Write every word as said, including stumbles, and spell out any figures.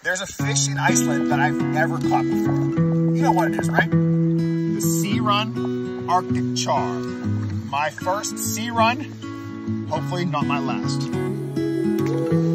There's a fish in Iceland that I've never caught before. You know what it is, right? The sea run Arctic char. My first sea run, hopefully not my last.